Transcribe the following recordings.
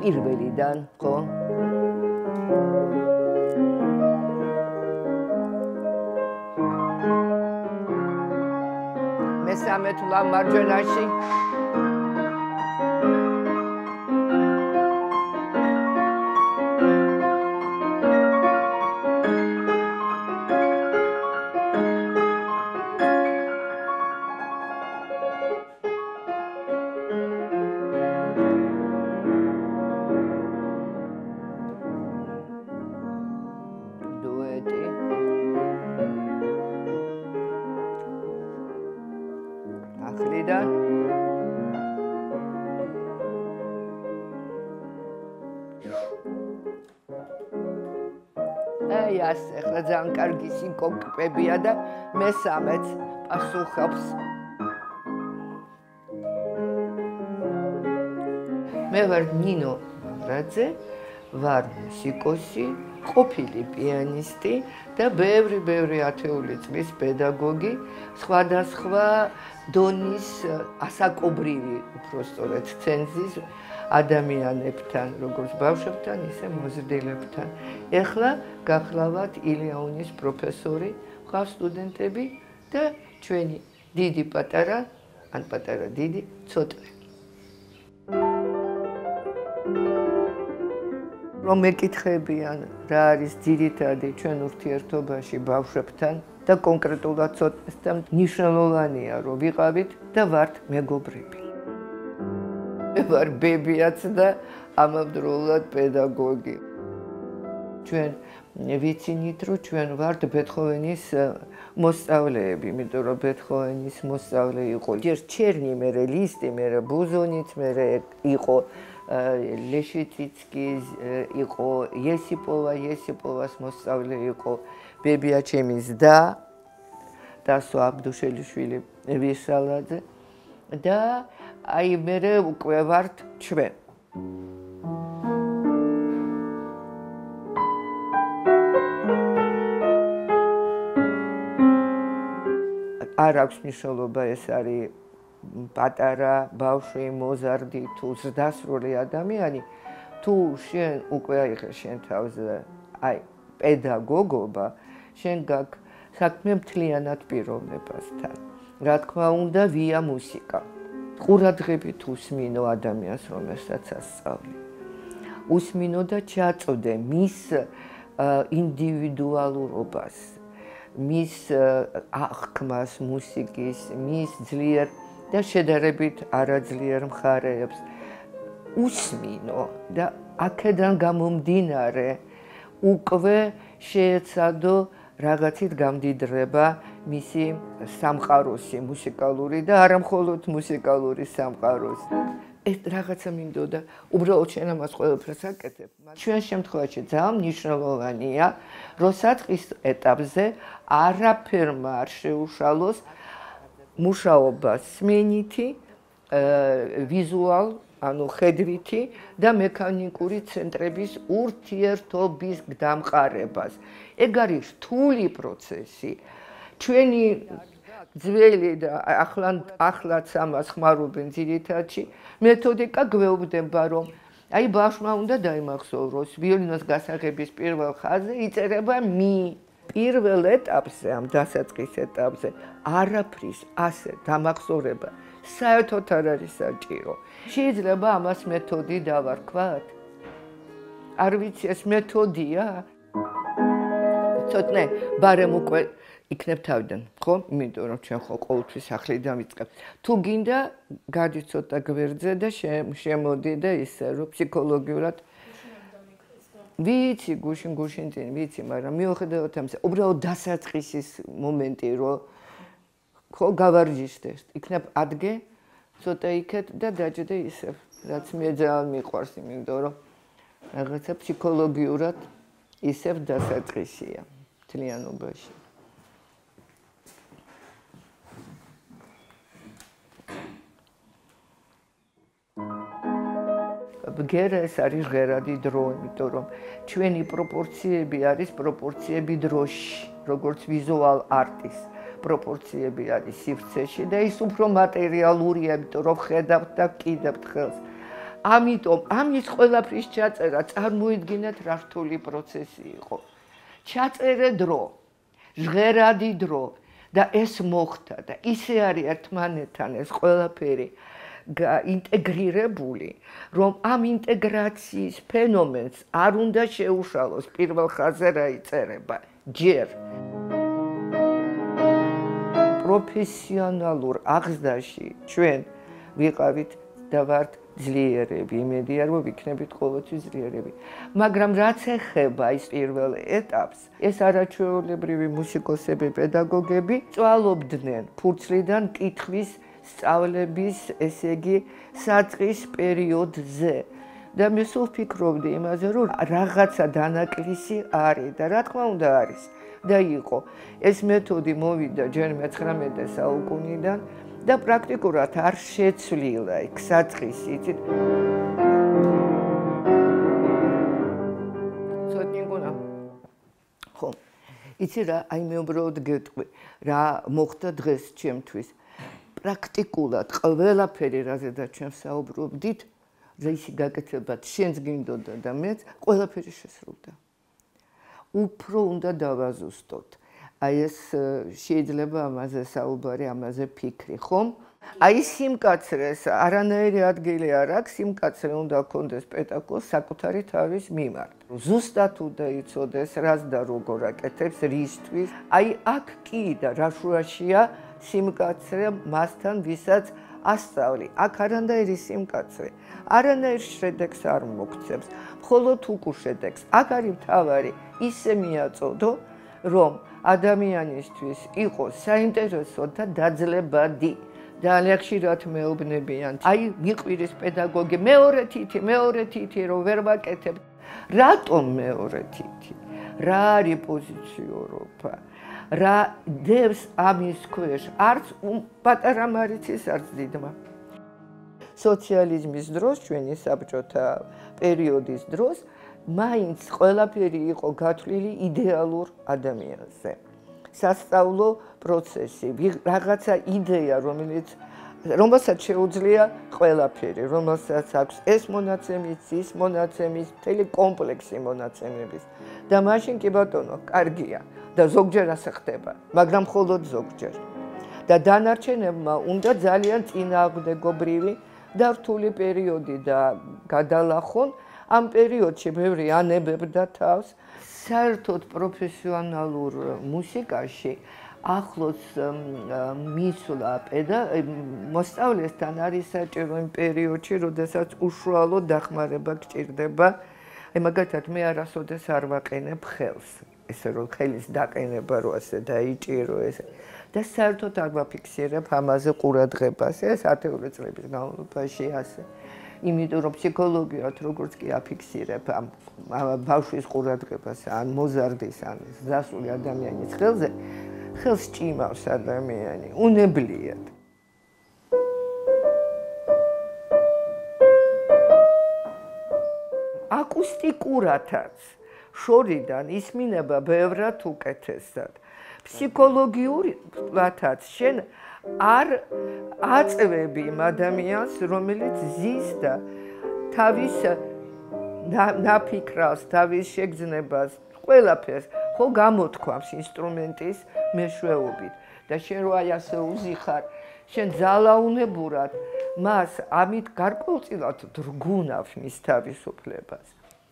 პირველიდან, ხო? მესამე თვლა მარჯვენაში. აი ასე, ახლა ძალიან კარგი სინკოპებია და მესამეც პასუხობს. მე ვარ ნინო რაძე, ვარ მუსიკოსი, ყოფილი პიანისტი და ბევრი ათეული წლის პედაგოგი, სხვადასხვა დონის ასაკობრივი, უпростоრად ცენზის ადამიანებთან, როგორც ბავშვებთან, ისე მოზრდილებთან. ეხლა გახლავთ ილიაუნის პროფესორი, ვყავ სტუდენტები და ჩვენი დიდი პატარა, ან პატარა დიდი ცოტნე. რომ მეკითხებიან რა არის ძირითადი ჩვენ ურთიერთობაში ბავშვებთან და კონკრეტულად ცოტნესთან, მნიშვნელოვანია რომ ვიყავით და ვართ მეგობრები. მე ვარ ბებიაც და ამავდროულად პედაგოგი. ჩვენ ვიცინით რომ ჩვენ ვართ ბეთჰოვენის მოსწავლეები, იმიტომ რომ ბეთჰოვენის მოსწავლე იყო ჯერ ჩერნი, მერე ლისტი, მერე ბუზონიც, მერე იყო ლეშიტიცკი, იყო იესიპოვას მოსწავლე იყო ბებია ჩემის და სო აბდუშელიშვილი ვიშალაძე და აი მერე უკვე ვართ ჩვენ. არ აქვს მნიშვნელობა ეს არის პატარა ბავშვი, მოზარდი თუ ზრდასრული ადამიანი, თუ შენ უკვე აიღე შენ თავზე აი პედაგოგობა, შენ გაქვს საქმე მთლიანად პიროვნებასთან. რა თქმა უნდა, ვია მუსიკა. ყურადღებით უსმინო ადამიანს, რომელსაც ასწავლი. უსმინო და ჩაწოდე მის ინდივიდუალურობას, მის აღქმას მუსიკის, მის ძლიერ და შედარებით არაძლიერ მხარეებს. უსმინო და აქედან გამომდინარე უკვე შეეცადო რაღაცით გამდიდრება მისი სამყაროსი მუსიკალური და არა მხოლოდ მუსიკალური სამყაროსი. ეს რაღაცა მინდოდა, უბრალოდ შენ ამას ყველაფერს აკეთებ. ჩვენ შემთხვევაში ძალიან მნიშვნელოვანია, რომ საწყის ეტაპზე არაფერმა არ შეუშალოს მუშაობა სმენითი, ვიზუალ, ანუ ხედვითი და მექანიკური ცენტრების ურთიერთობის დამყარებას. ეგ არის რთული პროცესი. ჩვენი ძველი და ახლაც ამას ხმარობენ ძირითადში, მეთოდიკა გვეუბნება, რომ აი ბავშვმა უნდა დაიმახსოვროს ვიოლინოს გასაღების პირველ ხაზზე იწერება მი. პირველ ეტაპზე, ამ დასაწყის ეტაპზე არაფრის ასე დამახსოვრება საერთოდ არ არის საჭირო. შეიძლება ამას მეთოდი დავარქვათ? არ ვიცი, ეს მეთოდია? ცოტნე ბარემ უკვე იქნებ თავიდან, ხო? იმიტომ რომ ჩვენ ხო ყოველთვის ახლიდან ვიწყებთ. თუ გინდა, გადი ცოტა გვერდზე და შემოდი და ისე რომ ფსიქოლოგიურად ვიცი, გუშინ წინ ვიცი, მაგრამ მიუხედავად ამისა, უბრალოდ დასაწყისის მომენტი, რომ ხო გავარჯიშდე, იქნებ ადგე, ცოტა იქეთ და დაჭდე ისევ, რაც მე ძალიან მიყვარს, იმიტომ რომ რაღაცა ფსიქოლოგიურად ისევ დასაწყისია მთლიანობაში. ბგერა ეს არის ღერადი დრო, იმიტომ რომ ჩვენი პროპორციები არის პროპორციები დროში, როგორც ვიზუალ არტის პროპორციები არის სივრცეში და ის უფრო მატერიალურია, იმიტომ რომ ხედავთ და ვკიდებთ ხელს. ამიტომ ამის ყველაფრის ჩაწერა წარმოიდგინეთ რა რთული პროცესი იყო. ჩაწერე დრო, ჟღერადი დრო და ეს მოხდა და ისე არის ერთმანეთთან ეს ყველაფერი ინტეგრირებული, რომ ამ ინტეგრაციის ფენომენს არ უნდა შეუშალოს პირველ ხაზზე რა იწერება, ჯერ. პროფესიონალურ აღზრდაში ჩვენ ვიყავით და ვართ ძლიერები, იმედია რომ ვიქნებით ყოველთვის ძლიერები. მაგრამ რაც ეხება ის პირველ ეტაპს, ეს არაჩვეულებრივი მუსიკოსები, პედაგოგები წვალობდნენ ფურცლიდან კითხვის სწავლების, ესე იგი, საწყის პერიოდზე. და მე სულ ვფიქრობდი იმაზე, რომ რაღაცა დანაკლისი არის და რა თქმა უნდა არის. და იყო. ეს მეთოდი მოვიდა ჯერ მე-19 საუკუნიდან და პრაქტიკულად არ შეცვლილა იქ საწყისი, იცით? ცოტნიგუნა. ხო. იცი რა, აი მე უბრალოდ გეტყვი, რა მოხდა დღეს ჩემთვის. პრაქტიკულად ყველაფერი, რაზედაც ჩვენ საუბრობდით, ისი გაკეთებათ შენს გინდოდა და მეც ყველაფერი შესრულდა. უფრო უნდა დავაზუსტოთ. აი ეს შეიძლება ამაზე საუბარი, ამაზე ფიქრი, ხომ? აი სიმკაცრეს არანაირი ადგილი არ აქვს, სიმკაცრე უნდა გქონდეს პედაგოგს საკუთარი თავის მიმართ. ზუსტად უნდა იცოდეს, რას და როგორ აკეთებს, რისთვის. აი აქ კი და რა შუაშია სიმკაცრე მასთან, ვისაც ასწავლი. აქ არანაირი სიმკაცრე, არანაირ შედეგს არ მოგცემს, მხოლოდ უკუშედეგს. აქ არის მთავარი ისე მიაწოდო, რომ ადამიანისთვის იყოს საინტერესო და დაძლებადი. ძალიან ხშირად მეუბნებიან, აი მიყვირის პედაგოგი, მეორე თითი, რომ ვერ ვაკეთებ. რატომ მეორე თითი? რა არის პოზიციურობა? რა დევს ამის ქვეშ? არც პატარა მარიცის, არც დიდმა. სოციალიზმის დროს, ჩვენი საბჭოთა პერიოდის დროს, მაინც ყველაფერი იყო გათვლილი იდეალურ ადამიანზე. სასწავლო პროცესი, რაღაცა იდეა, რომელსაც შეუძლია ყველაფერი, რომელსაც აქვს ეს მონაცემის, ის მონაცემის, მთელი კომპლექსი მონაცემების. და მაშინ კი ბატონო, კარგია და ზოგჯერ ასე ხდება, მაგრამ მხოლოდ ზოგჯერ. და დანარჩენებმა უნდა ძალიან წინააღმდეგობრივი და რთული პერიოდი და გადალახონ. ამ პერიოდში ბევრი ანებებდა თავს. საერთოდ პროფესიონალურ მუსიკაში ახლოს მისვლა მოსწავლესთან არის საჭირო იმ პერიოდში, როდესაც უშუალო დახმარება გჭირდება. აი მაგალითად მე არასოდეს არ ვაყენებ ხელს. ესე რომ ხელის დაყენება რო ასე დაიჭირო ესე. და საერთოდ არ ვაფიქსირებ ამაზე ყურადღებას. ეს ათეული წლების განმავლობაში ასე. იმიტომ რომ ფსიქოლოგიურად როგორც კი აფიქსირებ ამ ბავშვის ყურადღებას ან მოზარდის ან ზასული ადამიანის ხელზე, ხელს ჭიმავს ადამიანი უნებლიად. აკუსტიკურადაც შორიდან ისმინება ბევრად უკეთესად. ფსიქოლოგიურადაც შენ არ აწვევი იმ ადამიანს, რომელიც ზის და თავის ნაფიქრავს, თავის შეგრძნებას, ყველაფერს ხო გამოთქვამს ინსტრუმენტის მეშვეობით. და შენ რო აი ასე უზიხარ, შენ ძალაუნებურად მას ამით გარკვეულწილად დრგუნავს მის თავისუფლებას.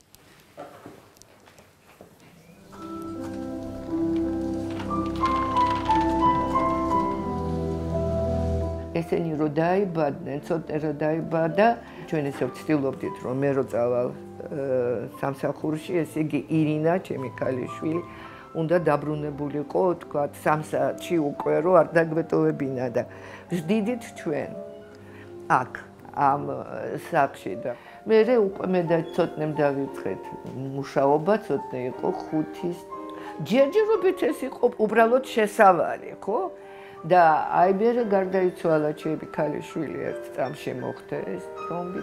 ესენი რო დაიბადნენ, ცოტნე რო დაიბადა, ჩვენ ესე ვცდილობდით, რომ მე რო წავალ სამსახურში, ესე იგი ირინა, ჩემი ქალიშვილი, უნდა დაბრუნებულიყო, თქვათ, 3 საათში უკვე რო არ დაგვეტოვებინა და ვждიდით ჩვენ აქ ამ სახლში და მერე უკვე მე და ცოტნემ დავიწყეთ მუშაობა, ცოტნე იყო 5-ის. ჯერჯერობით ეს იყო უბრალოდ შესავალი, ხო? და აი მერე გარდაიცვალა ჩემი ქალიშვილი ერთ წამში მოხდა ეს ტრომბით.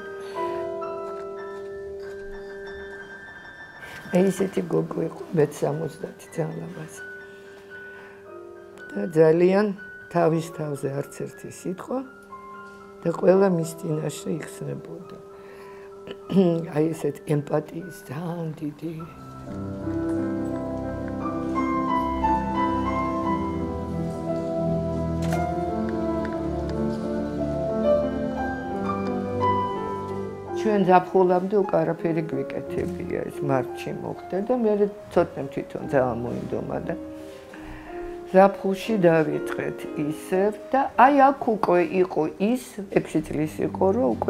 ესეთი გოგო იყო მეც 70 ძალაბაზე. და ძალიან თავის თავზე არც ერთი სიტყვა და ყველა მის წინაშე იხსნებოდა. აი ესეთ ემპათიის ძალიან დიდი ჩვენ ზაფხულამდე უკვე არაფერი გვიკეთებია ეს მარტში მოხდა და მე ცოტნე თვითონ ძალიან მოინდომა და ზაფხულში დავიწყეთ ისევ და აი აქ უკვე იყო ის 6 წლის იყო რომ უკვე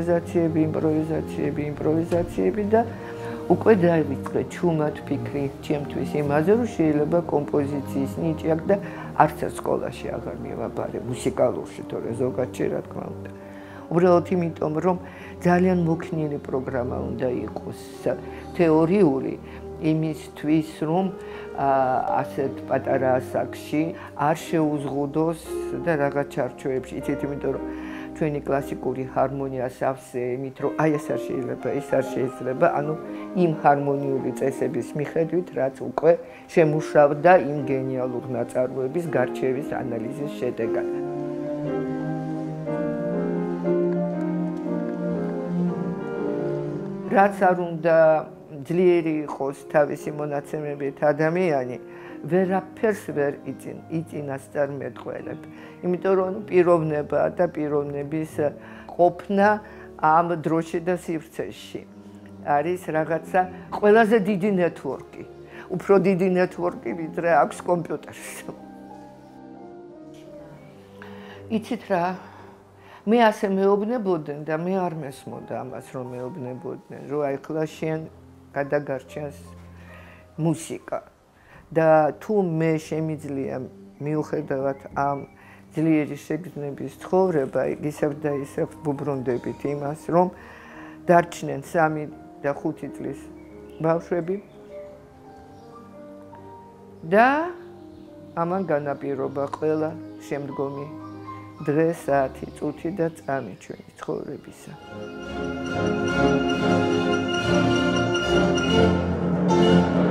იმპროვიზაციები და უკვე დავიწყე ჩუმად ფიქრი ჩემთვის იმაზე რომ შეიძლება კომპოზიციის ნიჭი აქვს და არც ერთ სკოლაში აღარ მივაბარე მუსიკალურში თორე ზოგადში რა თქმა უნდა უბრალოდ იმიტომ რომ ძალიან მოქნილი პროგრამა უნდა იყოს თეორიული იმისთვის რომ ასეთ პატარა ასაკში არ შეუზღუდოს და რაღაც ჩარჩოებში იცით იმიტომ რომ ჩვენი კლასიკური ჰარმონია სავსე იმით რომ აი ეს არ შეიძლება ის არ შეიძლება ანუ იმ ჰარმონიული წესების მიხედვით რაც უკვე შემუშავდა იმ გენიალურ ნაწარმოების გარჩევის ანალიზის შედეგად რაც არ უნდა ძლიერი იყოს თავისი მონაცემებით ადამიანი ვერაფერს ვერ იწინასწარმეტყველებ იმიტომ რომ პიროვნება და პიროვნების ყოფნა ამ დროში და სივრცეში არის რაღაცა ყველაზე დიდი ნეტვორკი უფრო დიდი ნეტვორკი ვიდრე აქვს კომპიუტერს იცით რა მე ასე მეუბნებოდნენ და მე არ მესმოდა ამას რომ მეუბნებოდნენ რომ აი ხლა შენ გადაგარჩენს მუსიკა და თუ მე შემიძლია მიუხედავად ამ ძლიერი შეგრძნების ცხოვრება ისევ და ისევ ვუბრუნდებით იმას რომ დარჩნენ 3 და 5 წლის ბავშვები და ამან განაპირობა ყველა შემდგომი დღე, საათი, წუთი და წამი ჩვენი ცხოვრებისა.